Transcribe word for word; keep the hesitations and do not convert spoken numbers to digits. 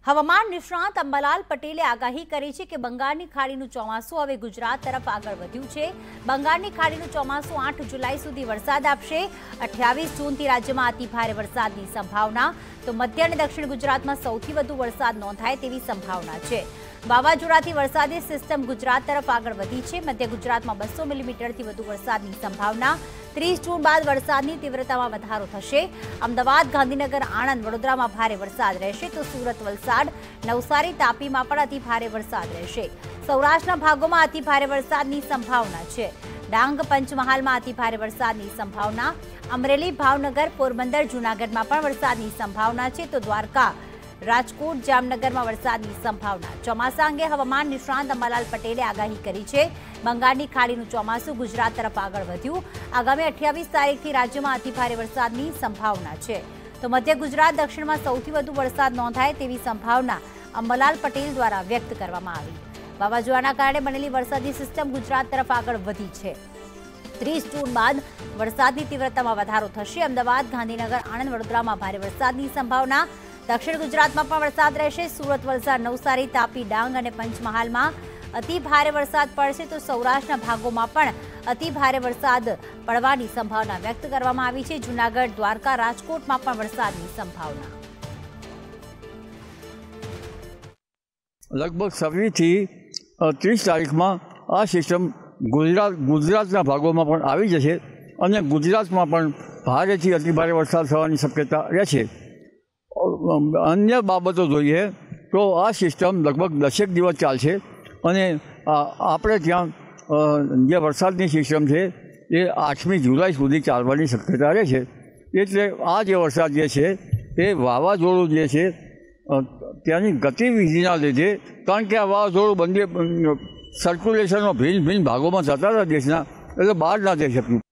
હવામાન નિષ્ણાત અંબાલાલ પટેલે આગાહી કરી છે કે બંગાળની ખાડીનું ચોમાસું હવે ગુજરાત તરફ આગળ વધ્યું છે। બંગાળની ખાડીનું ચોમાસું આઠ જુલાઈ સુધી વરસાદ આપશે। અઠ્યાવીસ જૂનથી રાજ્યમાં અતિ ભારે વરસાદની સંભાવના, તો મધ્ય અને દક્ષિણ ગુજરાતમાં સૌથી વધુ વરસાદ નોંધાય તેવી સંભાવના છે। વાવાઝોડાથી વરસાદી સિસ્ટમ ગુજરાત તરફ આગળ વધી છે। મધ્ય ગુજરાતમાં બસો મિલીમીટરથી વધુ વરસાદની સંભાવના। ત્રીસ જૂન બાદ વરસાદની તીવ્રતામાં વધારો થશે। અમદાવાદ, ગાંધીનગર, આણંદ, વડોદરામાં ભારે વરસાદ રહેશે, તો સુરત, વલસાડ, નવસારી, તાપીમાં પણ અતિ ભારે વરસાદ રહેશે। સૌરાષ્ટ્રના ભાગોમાં અતિ ભારે વરસાદની સંભાવના છે। ડાંગ, પંચમહાલમાં અતિ ભારે વરસાદની સંભાવના। અમરેલી, ભાવનગર, પોરબંદર, જૂનાગઢમાં પણ વરસાદની સંભાવના છે, તો દ્વારકા, રાજકોટ, જામનગરમાં વરસાદની સંભાવના। ચોમાસા અંગે હવામાન નિષ્ણાંત અંબાલાલ પટેલે આગાહી કરી છે। બંગાળની ખાડીનું ચોમાસું ગુજરાત તરફ આગળ વધ્યું। આગામી અઠ્યાવીસ તારીખથી રાજ્યમાં અતિભારે વરસાદની સંભાવના છે, તો મધ્ય ગુજરાત, દક્ષિણમાં સૌથી વધુ વરસાદ નોંધાય તેવી સંભાવના અંબાલાલ પટેલ દ્વારા વ્યક્ત કરવામાં આવી। વાવાઝોડાના કારણે બનેલી વરસાદી સિસ્ટમ ગુજરાત તરફ આગળ વધી છે। ત્રીસ જૂન બાદ વરસાદની તીવ્રતામાં વધારો થશે। અમદાવાદ, ગાંધીનગર, આણંદ, વડોદરામાં ભારે વરસાદની સંભાવના। દક્ષિણ ગુજરાતમાં પણ વરસાદ રહેશે। સુરત, વલસાડ, નવસારી, તાપી, ડાંગ અને પંચમહાલમાં અતિ ભારે વરસાદ પડશે, તો સૌરાષ્ટ્રના ભાગોમાં પણ અતિ ભારે વરસાદ પડવાની સંભાવના વ્યક્ત કરવામાં આવી છે। જૂનાગઢ, દ્વારકા, રાજકોટમાં પણ વરસાદની સંભાવના। લગભગ છવ્વીસથી ત્રીસ તારીખમાં આ સિસ્ટમ ગુજરાત ગુજરાતના ભાગોમાં પણ આવી જશે અને ગુજરાતમાં પણ ભારેથી અતિભારે વરસાદ થવાની શક્યતા રહેશે। અન્ય બાબતો જોઈએ તો આ સિસ્ટમ લગભગ દસેક દિવસ ચાલશે અને આપણે ત્યાં જે વરસાદની સિસ્ટમ છે એ આઠમી જુલાઈ સુધી ચાલવાની શક્યતા રહે છે। એટલે આ જે વરસાદ જે છે એ વાવાઝોડું જે છે ત્યાંની ગતિવિધિના લીધે, કારણ કે આ વાવાઝોડું બંને સર્ક્યુલેશનમાં ભિન્ન ભિન્ન ભાગોમાં જતા હતા દેશના, એટલે બહાર ના જઈ શક્યું,